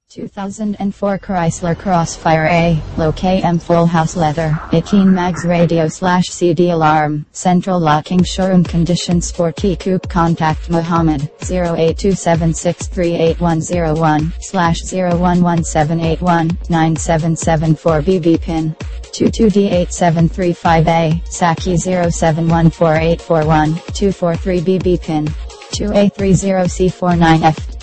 2004 Chrysler Crossfire A, low KM full house leather, 18 mags radio / CD alarm, central locking showroom condition sport key coupe contact Mohammed, 0827638101, /011781-9774 BB pin. 22D8735A, Saki 0714841, 243 BB pin. 2A30C49F.